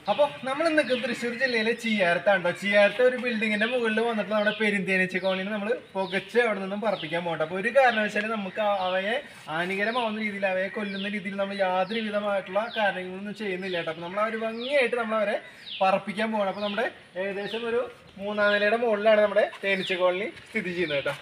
അപ്പോൾ നമ്മൾ നിൽക്കുന്നത് തൃശ്ശൂർ ജില്ലയിലെ ചീയാരത്താണ്ടോ. ചീയാരത്തെ ഒരു ബിൽഡിങ്ങിന്റെ മുകളിൽ വന്നിട്ട് നമ്മുടെ പെരുന്തേനീച്ച കോളനിയിൽ നമ്മൾ പുകച്ച് അവിടെ നിന്നും പറപ്പിക്കാൻ പോകട്ടെ. അപ്പോൾ ഒരു കാരണവശാലും നമുക്ക് അവയെ ഹാനികരമാവുന്ന രീതിയിൽ അവയെ കൊല്ലുന്ന രീതിയിൽ നമ്മൾ യാതൊരു വിധമായിട്ടുള്ള കാര്യങ്ങളൊന്നും ചെയ്യുന്നില്ല കേട്ടോ. അപ്പോൾ നമ്മൾ ഒരു ഭംഗിയായിട്ട് നമ്മളവരെ പറപ്പിക്കാൻ പോകണം. അപ്പോൾ നമ്മുടെ ഏകദേശം ഒരു 3-ാം നിലയുടെ മുകളിലാണ് നമ്മുടെ തേനീച്ച കോളനി സ്ഥിതി ചെയ്യുന്നത് കേട്ടോ.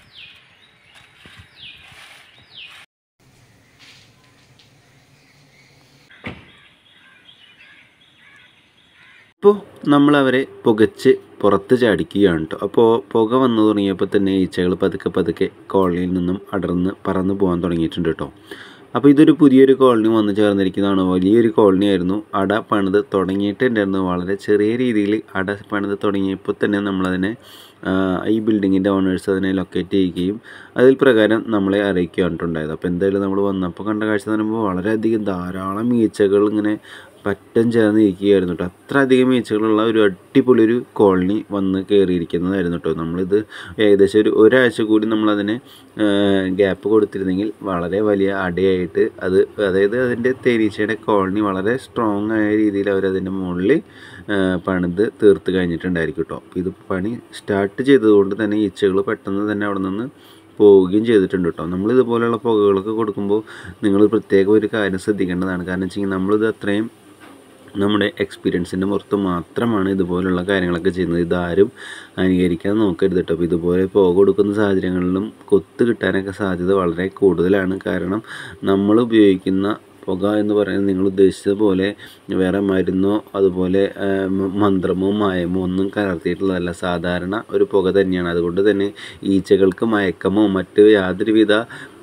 ഇപ്പോൾ നമ്മളവരെ പുകച്ച് പുറത്ത് ചാടിക്കുകയാണ് കേട്ടോ. അപ്പോൾ പുക വന്നു തുടങ്ങിയപ്പോൾ തന്നെ ഈച്ചകൾ പതുക്കെ കോളനിയിൽ നിന്നും പറന്ന് പോകാൻ തുടങ്ങിയിട്ടുണ്ട് കേട്ടോ. അപ്പോൾ ഇതൊരു പുതിയൊരു കോളനി വന്ന് ചേർന്നിരിക്കുന്നതാണ്. വലിയൊരു കോളനി ആയിരുന്നു. അട പണിത് തുടങ്ങിയിട്ടുണ്ടായിരുന്നു. വളരെ ചെറിയ രീതിയിൽ അട പണിത് തുടങ്ങിയപ്പോൾ തന്നെ നമ്മളതിനെ ഈ ബിൽഡിങ്ങിൻ്റെ ഓണേഴ്സ് അതിനെ ലൊക്കേറ്റ് ചെയ്യുകയും അതിൽ പ്രകാരം നമ്മളെ അറിയിക്കുകയാണ് ഉണ്ടായത്. അപ്പോൾ എന്തായാലും നമ്മൾ വന്നപ്പോൾ കണ്ട കാഴ്ച എന്ന് പറയുമ്പോൾ വളരെയധികം ധാരാളം ഈച്ചകൾ ഇങ്ങനെ പറ്റം ചേർന്നിരിക്കുകയായിരുന്നു കേട്ടോ. അത്ര അധികം ഈച്ചകളുള്ള ഒരു അടിപൊളി ഒരു കോളനി വന്ന് കയറിയിരിക്കുന്നതായിരുന്നു കേട്ടോ. നമ്മളിത് ഏകദേശം ഒരാഴ്ച കൂടി നമ്മളതിന് ഗ്യാപ്പ് കൊടുത്തിരുന്നെങ്കിൽ വളരെ വലിയ അടയായിട്ട് അതായത് അതിൻ്റെ തേനീച്ചയുടെ കോളനി വളരെ സ്ട്രോങ് ആയ രീതിയിൽ അവരതിൻ്റെ മുകളിൽ പണിത് തീർത്ത് കഴിഞ്ഞിട്ടുണ്ടായിരിക്കും കേട്ടോ. ഇത് പണി സ്റ്റാർട്ട് ചെയ്തതുകൊണ്ട് തന്നെ ഈച്ചകൾ പെട്ടെന്ന് തന്നെ അവിടെ നിന്ന് പോവുകയും ചെയ്തിട്ടുണ്ട് കേട്ടോ. നമ്മളിതുപോലെയുള്ള പുകകളൊക്കെ കൊടുക്കുമ്പോൾ നിങ്ങൾ പ്രത്യേകം ഒരു കാര്യം ശ്രദ്ധിക്കേണ്ടതാണ്. കാരണം വെച്ച് കഴിഞ്ഞാൽ നമ്മളിത് അത്രയും നമ്മുടെ എക്സ്പീരിയൻസിൻ്റെ പുറത്ത് മാത്രമാണ് ഇതുപോലുള്ള കാര്യങ്ങളൊക്കെ ചെയ്യുന്നത്. ഇതാരും അനുകരിക്കാൻ നോക്കരുത് കേട്ടോ. അപ്പോൾ ഇതുപോലെ പുക കൊടുക്കുന്ന സാഹചര്യങ്ങളിലും കൊത്ത് കിട്ടാനൊക്കെ സാധ്യത വളരെ കൂടുതലാണ്. കാരണം നമ്മൾ ഉപയോഗിക്കുന്ന പുക എന്ന് പറയുന്നത് നിങ്ങൾ ഉദ്ദേശിച്ചതുപോലെ വേറെ മരുന്നോ അതുപോലെ മന്ത്രമോ മായമോ ഒന്നും കലർത്തിയിട്ടുള്ളതല്ല. സാധാരണ ഒരു പുക തന്നെയാണ്. അതുകൊണ്ട് തന്നെ ഈച്ചകൾക്ക് മയക്കമോ മറ്റ് യാതൊരുവിധ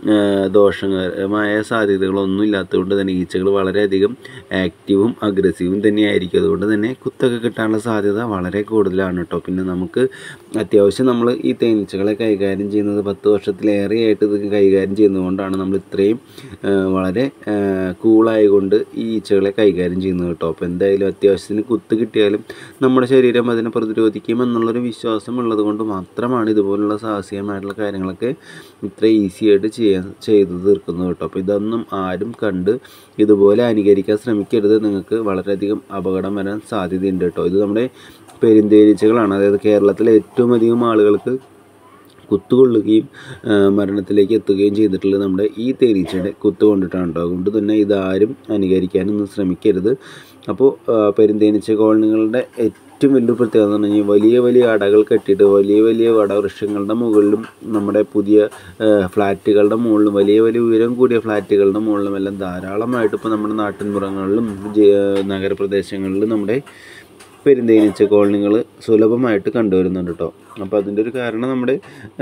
ദോഷകരമായ സാധ്യതകളൊന്നും ഇല്ലാത്തതുകൊണ്ട് തന്നെ ഈച്ചകൾ വളരെയധികം ആക്റ്റീവും അഗ്രസീവും തന്നെയായിരിക്കും. അതുകൊണ്ട് തന്നെ കുത്തൊക്കെ കിട്ടാനുള്ള സാധ്യത വളരെ കൂടുതലാണ് കേട്ടോ. പിന്നെ നമുക്ക് അത്യാവശ്യം നമ്മൾ ഈ തേനീച്ചകളെ കൈകാര്യം ചെയ്യുന്നത് 10 വർഷത്തിലേറെയായിട്ട് ഇത് കൈകാര്യം ചെയ്യുന്നതുകൊണ്ടാണ് നമ്മൾ ഇത്രയും വളരെ കൂളായതുകൊണ്ട് ഈ ഈച്ചകളെ കൈകാര്യം ചെയ്യുന്നത് കേട്ടോ. അപ്പോൾ എന്തായാലും അത്യാവശ്യത്തിന് കുത്ത് കിട്ടിയാലും നമ്മുടെ ശരീരം അതിനെ പ്രതിരോധിക്കും എന്നുള്ളൊരു വിശ്വാസം ഉള്ളത് കൊണ്ട് മാത്രമാണ് ഇതുപോലുള്ള സാഹസികമായിട്ടുള്ള കാര്യങ്ങളൊക്കെ ഇത്ര ഈസി ആയിട്ട് ചെയ്ത് തീർക്കുന്നത് കേട്ടോ. അപ്പോൾ ഇതൊന്നും ആരും കണ്ട് ഇതുപോലെ അനുകരിക്കാൻ ശ്രമിക്കരുത്. നിങ്ങൾക്ക് വളരെയധികം അപകടം വരാൻ സാധ്യതയുണ്ട് കേട്ടോ. ഇത് നമ്മുടെ പെരുന്തേനീച്ചകളാണ്. അതായത് കേരളത്തിലെ ഏറ്റവും അധികം ആളുകൾക്ക് കുത്തുകൊള്ളുകയും മരണത്തിലേക്ക് എത്തുകയും ചെയ്തിട്ടുള്ളത് നമ്മുടെ ഈ തേനീച്ചയുടെ കുത്ത് കൊണ്ടിട്ടാണ് കേട്ടോ. അതുകൊണ്ട് തന്നെ ഇതാരും അനുകരിക്കാനൊന്നും ശ്രമിക്കരുത്. അപ്പോൾ പെരുന്തേനീച്ച കോളനികളുടെ ഏറ്റവും വലിയ പ്രത്യേകത എന്ന് പറഞ്ഞു കഴിഞ്ഞാൽ വലിയ അടകൾ കെട്ടിയിട്ട് വലിയ വടവൃക്ഷങ്ങളുടെ മുകളിലും നമ്മുടെ പുതിയ ഫ്ലാറ്റുകളുടെ മുകളിലും വലിയ ഉയരം കൂടിയ ഫ്ലാറ്റുകളുടെ മുകളിലും എല്ലാം ധാരാളമായിട്ട് ഇപ്പോൾ നമ്മുടെ നാട്ടിൻപുറങ്ങളിലും നഗരപ്രദേശങ്ങളിലും നമ്മുടെ പെരുന്തേനീച്ച കോളനികൾ സുലഭമായിട്ട് കണ്ടുവരുന്നുണ്ട് കേട്ടോ. അപ്പോൾ അതിൻ്റെ ഒരു കാരണം നമ്മുടെ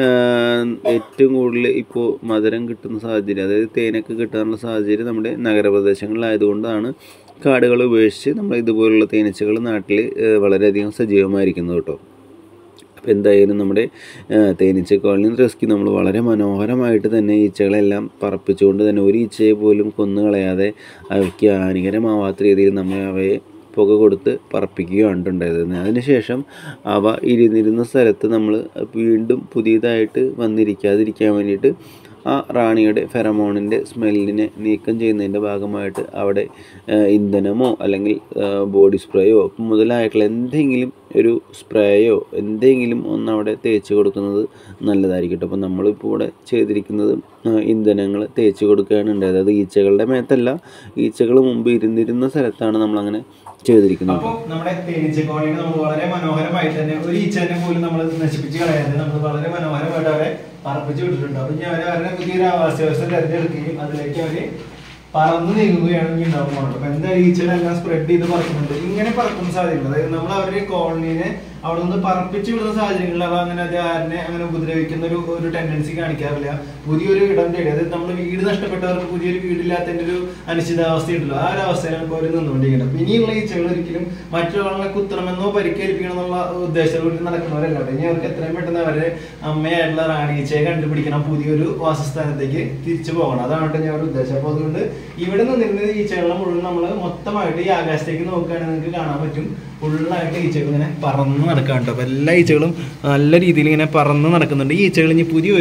ഏറ്റവും കൂടുതൽ ഇപ്പോൾ മധുരം കിട്ടുന്ന സാഹചര്യം, അതായത് തേനൊക്കെ കിട്ടാനുള്ള സാഹചര്യം നമ്മുടെ നഗരപ്രദേശങ്ങളിലായതുകൊണ്ടാണ് കാടുകൾ ഉപേക്ഷിച്ച് നമ്മൾ ഇതുപോലുള്ള തേനീച്ചകൾ നാട്ടിൽ വളരെയധികം സജീവമായിരിക്കുന്നത് കേട്ടോ. അപ്പോൾ എന്തായാലും നമ്മുടെ തേനീച്ച കോളനി റെസ്ക്യൂ നമ്മൾ വളരെ മനോഹരമായിട്ട് തന്നെ ഈച്ചകളെല്ലാം പറപ്പിച്ചുകൊണ്ട് തന്നെ ഒരു ഈച്ചയെ പോലും കൊന്നു കളയാതെ അവയ്ക്ക് ഹാനികരമാവാത്ത രീതിയിൽ നമ്മൾ അവയെ പുക കൊടുത്ത് പറപ്പിക്കുകയാണ് ഉണ്ടായത്. അതിനുശേഷം അവ ഇരുന്നിരുന്ന സ്ഥലത്ത് നമ്മൾ വീണ്ടും പുതിയതായിട്ട് വന്നിരിക്കാതിരിക്കാൻ വേണ്ടിയിട്ട് ആ റാണിയുടെ ഫെറമോണിൻ്റെ സ്മെല്ലിനെ നീക്കം ചെയ്യുന്നതിൻ്റെ ഭാഗമായിട്ട് അവിടെ ഇന്ധനമോ അല്ലെങ്കിൽ ബോഡി സ്പ്രേയോ മുതലായിട്ടുള്ള എന്തെങ്കിലും ഒരു സ്പ്രേയോ എന്തെങ്കിലും ഒന്ന് അവിടെ തേച്ച് കൊടുക്കുന്നത് നല്ലതായിരിക്കും. അപ്പോൾ നമ്മളിപ്പോൾ ഇവിടെ ചെയ്തിരിക്കുന്നത് ഇന്ധനങ്ങൾ തേച്ച് കൊടുക്കുകയാണ് ഉണ്ടായത്. അത് ഈച്ചകളുടെ മേത്തല്ല, ഈച്ചകൾ മുമ്പ് ഇരുന്നിരുന്ന സ്ഥലത്താണ് നമ്മളങ്ങനെ ചെയ്തിരിക്കുന്നത്. അപ്പോൾ നമ്മുടെ തേനീച്ച കോളനി നമ്മൾ വളരെ മനോഹരമായിട്ട് തന്നെ ഒരു ഈച്ചനെ പോലും നമ്മൾ നശിപ്പിച്ച് കളയാതെ നമ്മൾ വളരെ മനോഹരമായിട്ട് അവരെ പറപ്പിച്ച് വിട്ടിട്ടുണ്ട്. അപ്പോൾ ഞാൻ അവരുടെ പുതിയൊരു ആവാസ വ്യവസ്ഥ തിരഞ്ഞെടുക്കുകയും അതിലേക്ക് അവർ പറന്ന് നീങ്ങുകയാണെങ്കിൽ ഉണ്ടാവും പോകണം. അപ്പോൾ എന്തായാലും ഈച്ചകളെല്ലാം സ്പ്രെഡ് ചെയ്ത് പറക്കുന്നുണ്ട്. ഇങ്ങനെ പറക്കുന്ന സാഹചര്യങ്ങൾ, അതായത് നമ്മൾ അവരുടെ കോളനീനെ അവിടെ നിന്ന് പറപ്പിച്ച് വിടുന്ന സാഹചര്യങ്ങളിൽ അവ അങ്ങനെ ആരിനെ അങ്ങനെ ഉപദ്രവിക്കുന്ന ഒരു ടെൻഡൻസി കാണിക്കാറില്ല. പുതിയൊരു ഇടം തേടി, അതായത് നമ്മൾ വീട് നഷ്ടപ്പെട്ടവർക്ക് പുതിയൊരു വീടില്ലാത്തതിൻ്റെ ഒരു അനിശ്ചിതാവസ്ഥ ഉണ്ടല്ലോ, ആ ഒരു അവസ്ഥയിലാണ് ഇപ്പോൾ അവർ നിന്നുകൊണ്ടിരിക്കുന്നത്. അപ്പോൾ ഇനിയുള്ള ഈച്ചകൾ ഒരിക്കലും മറ്റൊരാളെ കുത്തണമെന്നോ പരിക്കേൽപ്പിക്കണം എന്നുള്ള ഉദ്ദേശത്തോടെ നടക്കുന്നവരല്ല. ഇനി അവർക്ക് എത്രയും പെട്ടെന്ന് അവരുടെ അമ്മയായിട്ടുള്ള റാണീച്ചയെ കണ്ടുപിടിക്കണം, പുതിയൊരു വാസസ്ഥാനത്തേക്ക് തിരിച്ചു പോകണം. അതാണ് ഞാൻ ഒരു ഉദ്ദേശം. അപ്പോൾ അതുകൊണ്ട് ഇവിടെ നിന്നിരുന്ന ഈച്ചകളെ മുഴുവൻ നമ്മൾ മൊത്തമായിട്ട് ഈ ആകാശത്തേക്ക് നോക്കുകയാണെങ്കിൽ നിങ്ങൾക്ക് കാണാൻ പറ്റും, ഫുള്ളായിട്ട് ഈച്ചകൾ ഇങ്ങനെ പറന്ന് നടക്കാൻ കേട്ടോ. അപ്പോൾ എല്ലാ ഈച്ചകളും നല്ല രീതിയിൽ ഇങ്ങനെ പറന്ന് നടക്കുന്നുണ്ട്. ഈ ഈച്ചകൾ ഇനി പുതിയൊരു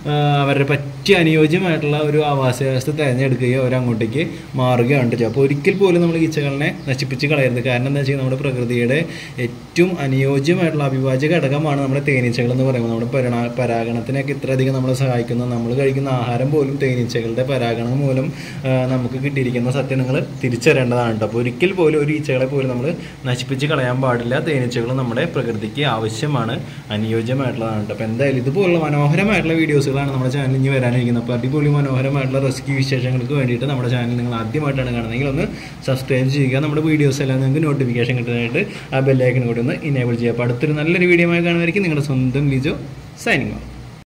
അവരുടെ പറ്റിയ അനുയോജ്യമായിട്ടുള്ള ഒരു ആവാസ വ്യവസ്ഥ തിരഞ്ഞെടുക്കുകയോ അവരങ്ങോട്ടേക്ക് മാറുകയാണ് ചെയ്യുക. അപ്പോൾ ഒരിക്കൽ പോലും നമ്മൾ ഈച്ചകളെ നശിപ്പിച്ച് കളയരുത്. കാരണം എന്താ വെച്ചാൽ നമ്മുടെ പ്രകൃതിയുടെ ഏറ്റവും അനുയോജ്യമായിട്ടുള്ള അവിഭാജ്യ ഘടകമാണ് നമ്മുടെ തേനീച്ചകൾ എന്ന് പറയുമ്പോൾ. നമ്മുടെ പരാഗണത്തിനൊക്കെ ഇത്രയധികം നമ്മളെ സഹായിക്കുന്ന, നമ്മൾ കഴിക്കുന്ന ആഹാരം പോലും തേനീച്ചകളുടെ പരാഗണം മൂലം നമുക്ക് കിട്ടിയിരിക്കുന്ന സത്യം നിങ്ങൾ തിരിച്ചറിയേണ്ടതാണ് കേട്ടോ. അപ്പോൾ ഒരിക്കൽ പോലും ഒരു ഈച്ചകളെ പോലും നമ്മൾ നശിപ്പിച്ച് കളയാൻ പാടില്ല. തേനീച്ചകൾ നമ്മുടെ പ്രകൃതിക്ക് ആവശ്യമാണ്, അനുയോജ്യമായിട്ടുള്ളതാണ് കേട്ടോ. അപ്പോൾ എന്തായാലും ഇതുപോലുള്ള മനോഹരമായിട്ടുള്ള വീഡിയോസുകളാണ് നമ്മുടെ ചാനൽ ഇനി വരാനിരിക്കുന്നത്. അപ്പോൾ അടിപൊളി മനോഹരമായിട്ടുള്ള റെസ്ക്യൂ വിശേഷങ്ങൾക്ക് വേണ്ടിയിട്ട് നമ്മുടെ ചാനൽ നിങ്ങൾ ആദ്യമായിട്ടാണ് കാണുന്നതെങ്കിൽ ഒന്ന് സബ്സ്ക്രൈബ് ചെയ്യുക. നമ്മുടെ വീഡിയോസ് എല്ലാം നിങ്ങൾക്ക് നോട്ടിഫിക്കേഷൻ കിട്ടാനായിട്ട് ആ ബെല്ലൈക്കൺ കൂടി ഒന്ന് ഇനേബിൾ ചെയ്യുക. അപ്പോൾ അടുത്തൊരു നല്ലൊരു വീഡിയോ ആയി കാണുമായിരിക്കും. നിങ്ങളുടെ സ്വന്തം ലിജോ സൈനിങ് ഓഫ്.